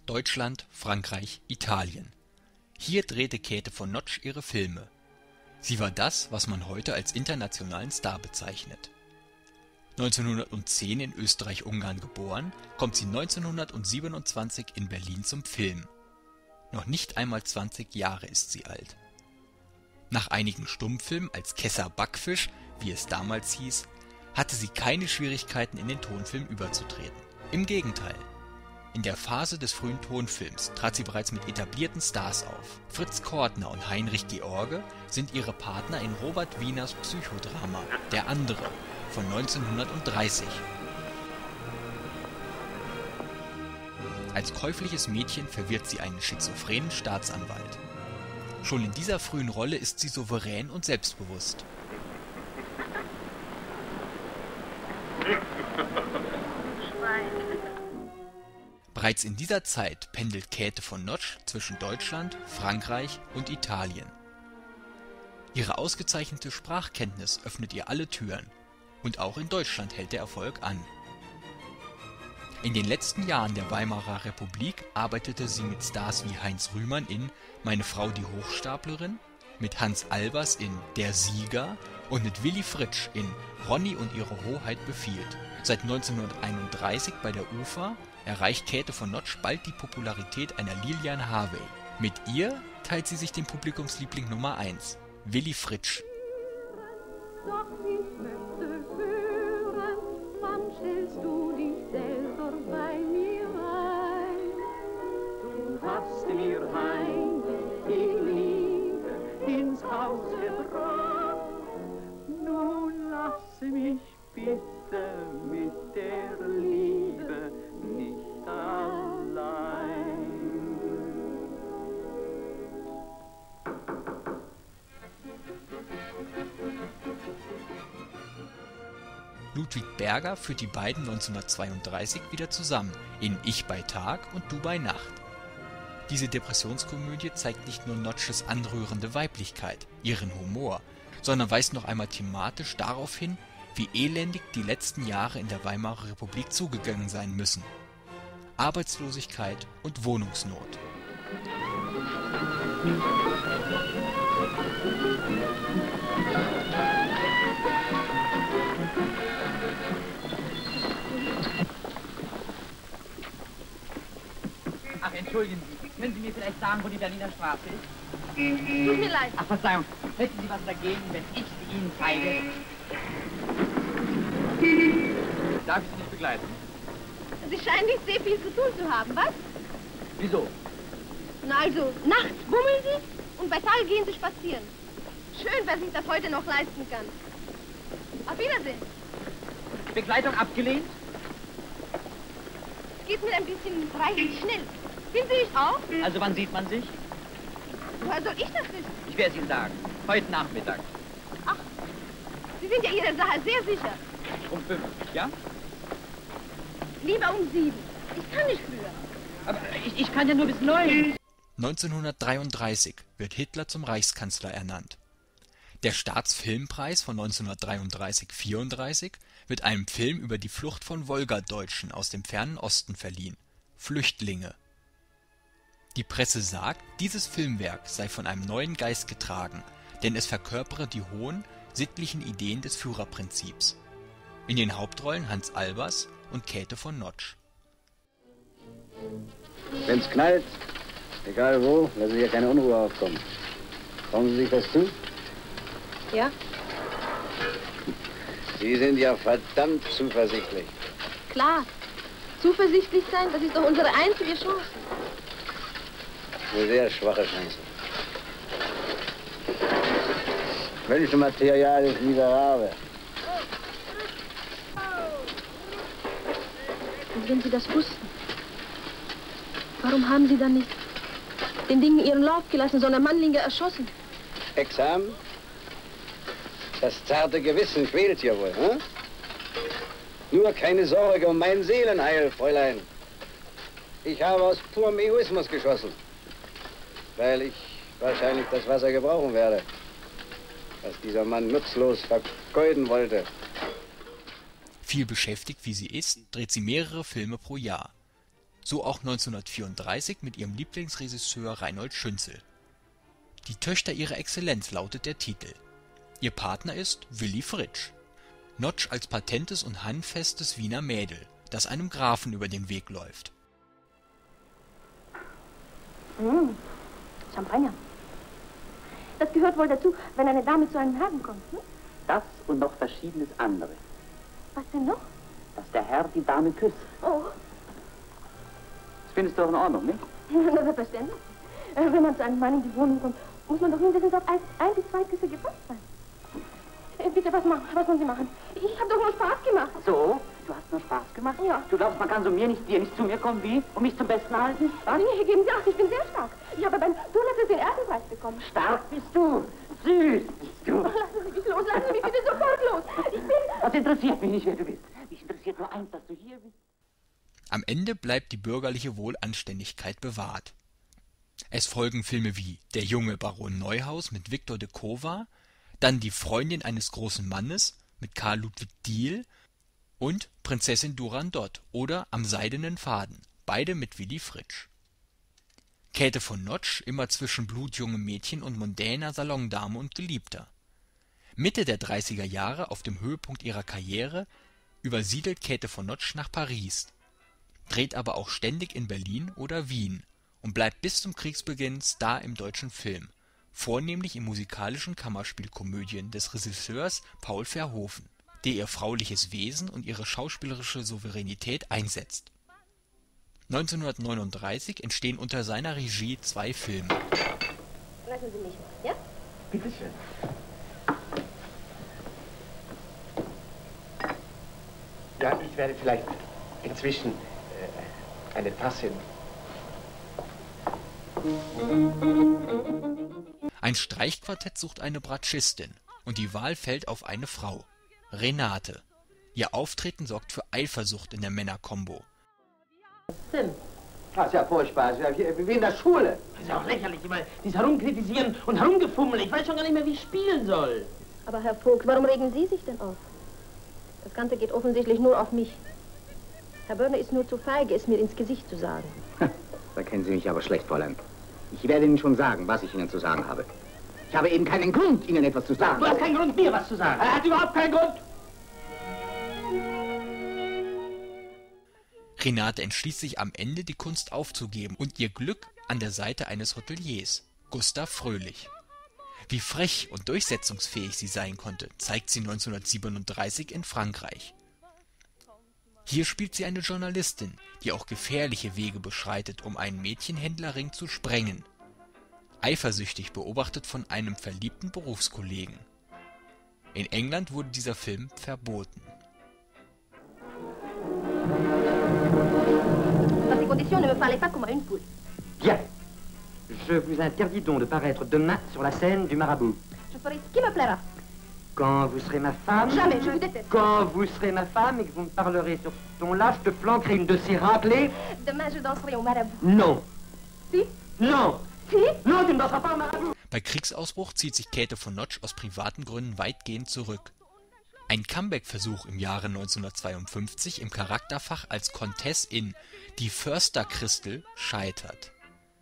Deutschland, Frankreich, Italien. Hier drehte Käthe von Notsch ihre Filme. Sie war das, was man heute als internationalen Star bezeichnet. 1910 in Österreich-Ungarn geboren, kommt sie 1927 in Berlin zum Film. Noch nicht einmal 20 Jahre ist sie alt. Nach einigen Stummfilmen als Kessa Backfisch, wie es damals hieß, hatte sie keine Schwierigkeiten, in den Tonfilm überzutreten. Im Gegenteil. In der Phase des frühen Tonfilms trat sie bereits mit etablierten Stars auf. Fritz Kortner und Heinrich George sind ihre Partner in Robert Wieners Psychodrama Der andere von 1930. Als käufliches Mädchen verwirrt sie einen schizophrenen Staatsanwalt. Schon in dieser frühen Rolle ist sie souverän und selbstbewusst. Bereits in dieser Zeit pendelt Käthe von Notsch zwischen Deutschland, Frankreich und Italien. Ihre ausgezeichnete Sprachkenntnis öffnet ihr alle Türen, und auch in Deutschland hält der Erfolg an. In den letzten Jahren der Weimarer Republik arbeitete sie mit Stars wie Heinz Rühmann in Meine Frau die Hochstaplerin, mit Hans Albers in Der Sieger und mit Willy Fritsch in Ronny und ihre Hoheit befiehlt. Seit 1931 bei der UFA erreicht Käthe von Notsch bald die Popularität einer Lilian Harvey. Mit ihr teilt sie sich den Publikumsliebling Nummer 1, Willy Fritsch. Doch ich möchte hören, wann stellst du dich selber bei mir ein? Du hast mir heimlich die Liebe ins Haus gebracht. Nun lass mich bitte mit der Liebe nicht allein. Ludwig Berger führt die beiden 1932 wieder zusammen in Ich bei Tag und Du bei Nacht. Diese Depressionskomödie zeigt nicht nur Notsches anrührende Weiblichkeit, ihren Humor, sondern weist noch einmal thematisch darauf hin, wie elendig die letzten Jahre in der Weimarer Republik zugegangen sein müssen. Arbeitslosigkeit und Wohnungsnot. Ach, entschuldigen Sie, können Sie mir vielleicht sagen, wo die Berliner Straße ist? Tut mir leid. Ach, Verzeihung, hätten Sie was dagegen, wenn ich sie Ihnen zeige? Darf ich Sie nicht begleiten? Sie scheinen nicht sehr viel zu tun zu haben, was? Wieso? Na also, nachts bummeln Sie und bei Tag gehen Sie spazieren. Schön, wer sich das heute noch leisten kann. Auf Wiedersehen. Begleitung abgelehnt? Es geht mir ein bisschen reichlich schnell. Finden Sie nicht auch? Also wann sieht man sich? Woher soll ich das wissen? Ich werde es Ihnen sagen. Heute Nachmittag. Ach, Sie sind ja Ihrer Sache sehr sicher. Um 5, ja? Lieber um 7. Ich kann nicht früher. Aber ich kann ja nur bis 9. 1933 wird Hitler zum Reichskanzler ernannt. Der Staatsfilmpreis von 1933-34 wird einem Film über die Flucht von Wolgadeutschen aus dem fernen Osten verliehen, Flüchtlinge. Die Presse sagt, dieses Filmwerk sei von einem neuen Geist getragen, denn es verkörpere die hohen, sittlichen Ideen des Führerprinzips. In den Hauptrollen Hans Albers und Käthe von Notsch. Wenn's knallt, egal wo, lassen Sie hier keine Unruhe aufkommen. Trauen Sie sich das zu? Ja? Sie sind ja verdammt zuversichtlich. Klar. Zuversichtlich sein, das ist doch unsere einzige Chance. Eine sehr schwache Chance. Welche Material ist miserabel? Und wenn Sie das wussten, warum haben Sie dann nicht den Dingen ihren Lauf gelassen, sondern Mannlinge erschossen? Examen? Das zarte Gewissen quält ja wohl, hm? Nur keine Sorge um mein Seelenheil, Fräulein. Ich habe aus purem Egoismus geschossen, weil ich wahrscheinlich das Wasser gebrauchen werde, was dieser Mann nutzlos vergeuden wollte. Viel beschäftigt wie sie ist, dreht sie mehrere Filme pro Jahr. So auch 1934 mit ihrem Lieblingsregisseur Reinhold Schünzel. Die Töchter ihrer Exzellenz lautet der Titel. Ihr Partner ist Willy Fritsch. Notch als patentes und handfestes Wiener Mädel, das einem Grafen über den Weg läuft. Champagner. Das gehört wohl dazu, wenn eine Dame zu einem Herrn kommt, hm? Das und noch Verschiedenes andere. Was denn noch? Dass der Herr die Dame küsst. Oh, Das findest du doch in Ordnung, nicht? na, selbstverständlich. Wenn man zu einem Mann in die Wohnung kommt, muss man doch mindestens auf ein bis zwei Küsse gefasst sein. Bitte, was wollen Sie machen? Ich habe doch nur Spaß gemacht. So? Du hast nur Spaß gemacht? Ja. Du glaubst, man kann so dir nicht zu mir kommen wie? Und mich zum Besten halten? Was? Nee, geben Sie Acht, ich bin sehr stark. Ich habe beim Turnapfel den ersten Preis bekommen. Stark bist du. Süß bist du. Lassen Sie mich los, lassen Sie mich bitte sofort los. Ich bin... Das interessiert mich nicht, wer du bist. Mich interessiert nur eins, dass du hier bist. Am Ende bleibt die bürgerliche Wohlanständigkeit bewahrt. Es folgen Filme wie Der junge Baron Neuhaus mit Victor de Kowa, dann Die Freundin eines großen Mannes mit Karl Ludwig Diehl und Prinzessin Durandot oder Am seidenen Faden, beide mit Willy Fritsch. Käthe von Notsch immer zwischen blutjungem Mädchen und mondäner Salondame und Geliebter. Mitte der 30er Jahre, auf dem Höhepunkt ihrer Karriere, übersiedelt Käthe von Notsch nach Paris, dreht aber auch ständig in Berlin oder Wien und bleibt bis zum Kriegsbeginn Star im deutschen Film, vornehmlich in musikalischen Kammerspielkomödien des Regisseurs Paul Verhoeven, der ihr frauliches Wesen und ihre schauspielerische Souveränität einsetzt. 1939 entstehen unter seiner Regie 2 Filme. Lassen Sie mich, ja? Bitte schön. Ja, ich werde vielleicht inzwischen eine Tasse. Ein Streichquartett sucht eine Bratschistin und die Wahl fällt auf eine Frau, Renate. Ihr Auftreten sorgt für Eifersucht in der Männerkombo. Tim. Das ist ja furchtbar, wie in der Schule. Das ist ja auch lächerlich, immer dieses Herumkritisieren und Herumgefummel. Ich weiß schon gar nicht mehr, wie ich spielen soll. Aber Herr Vogt, warum regen Sie sich denn auf? Das Ganze geht offensichtlich nur auf mich. Herr Börner ist nur zu feige, es mir ins Gesicht zu sagen. Da kennen Sie mich aber schlecht, Fräulein. Ich werde Ihnen schon sagen, was ich Ihnen zu sagen habe. Ich habe eben keinen Grund, Ihnen etwas zu sagen. Du hast keinen Grund, mir was zu sagen. Er hat überhaupt keinen Grund. Renate entschließt sich am Ende, die Kunst aufzugeben und ihr Glück an der Seite eines Hoteliers, Gustav Fröhlich. Wie frech und durchsetzungsfähig sie sein konnte, zeigt sie 1937 in Frankreich. Hier spielt sie eine Journalistin, die auch gefährliche Wege beschreitet, um einen Mädchenhändlerring zu sprengen. Eifersüchtig beobachtet von einem verliebten Berufskollegen. In England wurde dieser Film verboten. Dans ces conditions, ne me parlez pas comme à une poule. Bien. Je vous interdis donc de paraître demain sur la scène du Marabout. Je ferai ce qui me plaira. Quand vous serez ma femme... Jamais, je vous déteste. Quand vous serez ma femme et que vous me parlerez sur ce ton-là, je te flanquerai une de ces raclées. Demain, je danserai au Marabout. Non. Si? Non. Si? Non, tu ne danseras pas au Marabout. Bei Kriegsausbruch zieht sich Käthe von Notsch aus privaten Gründen weitgehend zurück. Ein Comeback-Versuch im Jahre 1952 im Charakterfach als Comtesse in Die Förster-Christel scheitert.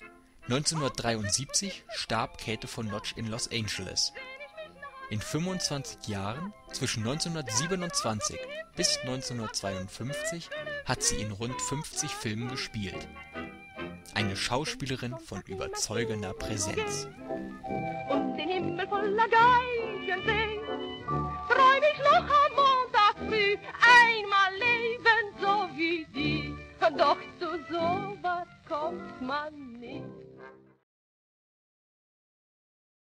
1973 starb Käthe von Notsch in Los Angeles. In 25 Jahren, zwischen 1927 bis 1952, hat sie in rund 50 Filmen gespielt. Eine Schauspielerin von überzeugender Präsenz. Und den Himmel voller Geigen sehen, träum ich noch am Montag früh einmal leben so wie Sie. Doch zu sowas kommt man nicht.